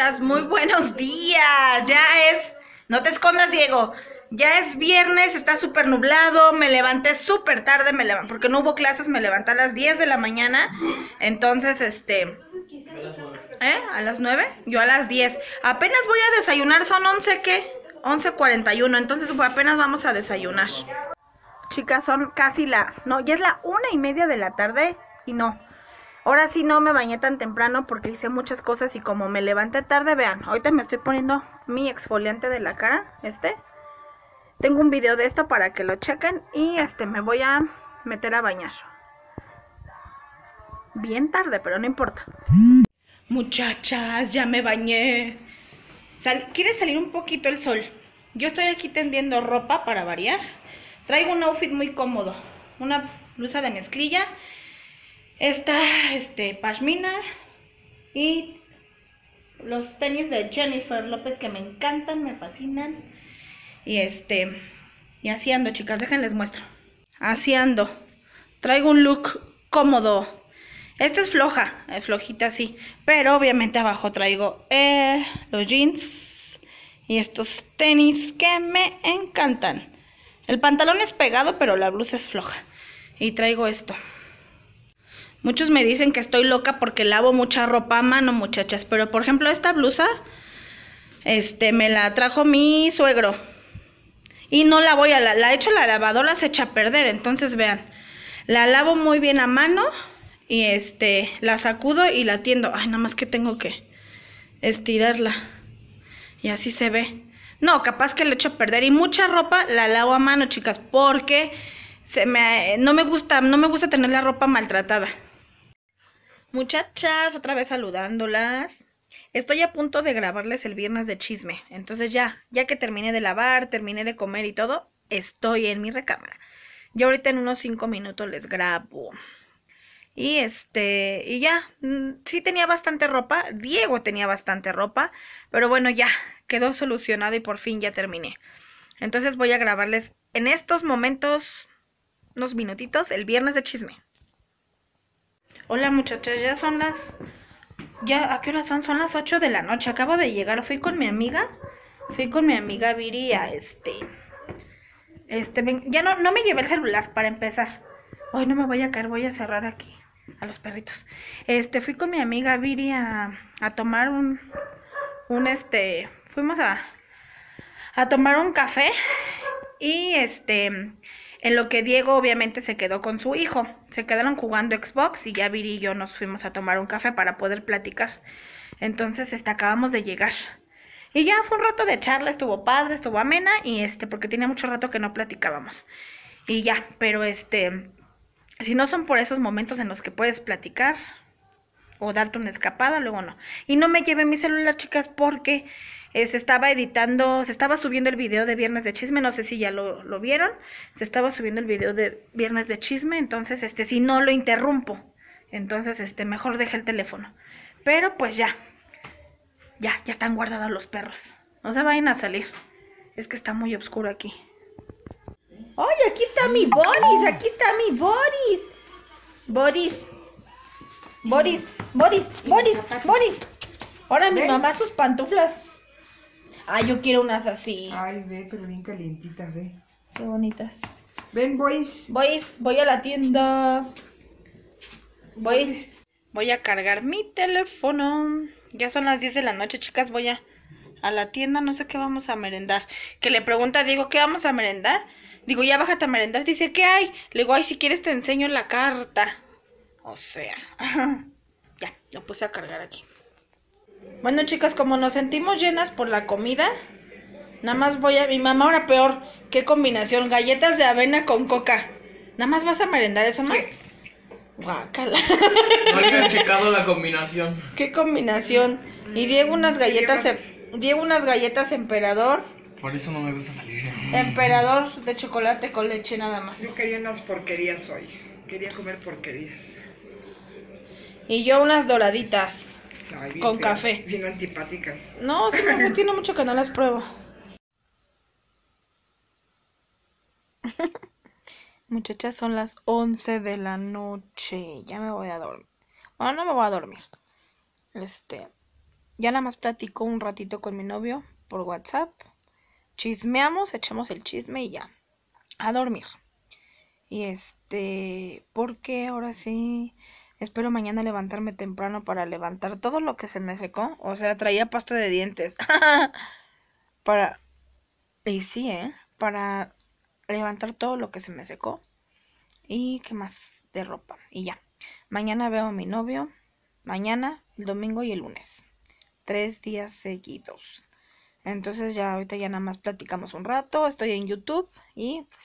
chicas, muy buenos días. No te escondas, Diego. Ya es viernes, está súper nublado, me levanté súper tarde, porque no hubo clases, me levanté a las 10 de la mañana. Entonces, ¿a las 9? Yo a las 10. Apenas voy a desayunar, son 11, ¿qué? 11:41, entonces apenas vamos a desayunar. Chicas, son casi no, ya es la 1:30 de la tarde y no. Ahora sí no me bañé tan temprano porque hice muchas cosas y como me levanté tarde, vean, ahorita me estoy poniendo mi exfoliante de la cara, Tengo un video de esto para que lo chequen y me voy a meter a bañar. Bien tarde, pero no importa. Muchachas, ya me bañé. Quiere salir un poquito el sol. Yo estoy aquí tendiendo ropa para variar. Traigo un outfit muy cómodo. Una blusa de mezclilla. Esta, pashmina. Y los tenis de Jennifer López que me encantan, me fascinan. Y así ando, chicas, déjenles muestro. Así ando. Traigo un look cómodo. Esta es floja, es flojita así. Pero obviamente abajo traigo los jeans y estos tenis que me encantan. El pantalón es pegado, pero la blusa es floja. Y traigo esto. Muchos me dicen que estoy loca porque lavo mucha ropa a mano, muchachas. Pero por ejemplo esta blusa, me la trajo mi suegro. Y no la voy a la echo a la lavadora, se echa a perder. Entonces vean, la lavo muy bien a mano. Y la sacudo y la tiendo. Ay, nada más que tengo que estirarla. Y así se ve. No, capaz que le echo a perder. Y mucha ropa la lavo a mano, chicas, porque no me gusta tener la ropa maltratada. Muchachas, otra vez saludándolas. Estoy a punto de grabarles el viernes de chisme. Entonces ya que terminé de lavar, terminé de comer y todo, estoy en mi recámara. Yo ahorita en unos 5 minutos les grabo. Y ya, sí tenía bastante ropa, Diego tenía bastante ropa, pero bueno, ya quedó solucionado y por fin ya terminé. Entonces voy a grabarles en estos momentos, unos minutitos, el viernes de chisme. Hola muchachas, ¿a qué hora son? Son las 8 de la noche, acabo de llegar, fui con mi amiga Viri a ya no me llevé el celular para empezar. Ay, no me voy a caer, voy a cerrar aquí a los perritos. Fui con mi amiga Viri a tomar fuimos a tomar un café y en lo que Diego obviamente se quedó con su hijo. Se quedaron jugando Xbox y ya Viri y yo nos fuimos a tomar un café para poder platicar. Entonces, acabamos de llegar. Y ya fue un rato de charla, estuvo padre, estuvo amena y porque tenía mucho rato que no platicábamos. Y ya, pero si no son por esos momentos en los que puedes platicar o darte una escapada, luego no. Y no me llevé mi celular, chicas, porque se estaba subiendo el video de Viernes de Chisme, no sé si ya lo vieron. Se estaba subiendo el video de Viernes de Chisme, entonces si no lo interrumpo, entonces mejor dejé el teléfono. Pero pues ya están guardados los perros. No se vayan a salir. Es que está muy oscuro aquí. ¡Ay, aquí está mi Boris! ¡Aquí está mi Boris! Boris. Ahora mi mamá sus pantuflas. Ay, yo quiero unas así. Ay, ve, pero bien calientitas, ve. Qué bonitas. Ven, boys. Voy a la tienda. Voy a cargar mi teléfono. Ya son las 10 de la noche, chicas. Voy a la tienda, no sé qué vamos a merendar. Que le pregunta a Diego, ¿qué vamos a merendar? Digo, ya bájate a merendar. Dice, ¿qué hay? Le digo, ay, si quieres te enseño la carta. O sea, ya, lo puse a cargar aquí. Bueno, chicas, como nos sentimos llenas por la comida, nada más mi mamá ahora peor, ¿qué combinación? Galletas de avena con coca. ¿Nada más vas a merendar eso, ma? Guácala. No habían checado la combinación. ¿Qué combinación? Y Diego unas galletas emperador. Por eso no me gusta salir. Emperador de chocolate con leche nada más. Yo quería unas porquerías hoy. Quería comer porquerías. Y yo unas doraditas. Ay, bien con feas, café. Bien antipáticas. No, sí me gusta, tiene mucho que no las pruebo. Muchachas, son las 11 de la noche. Ya me voy a dormir. Bueno, no me voy a dormir. Ya nada más platico un ratito con mi novio por WhatsApp. Chismeamos, echamos el chisme y ya. A dormir. Y porque ahora sí, espero mañana levantarme temprano para levantar todo lo que se me secó. O sea, traía pasta de dientes. Para, y sí, para levantar todo lo que se me secó. Y qué más de ropa. Y ya. Mañana veo a mi novio. Mañana, el domingo y el lunes. 3 días seguidos. Entonces ya ahorita ya nada más platicamos un rato. Estoy en YouTube y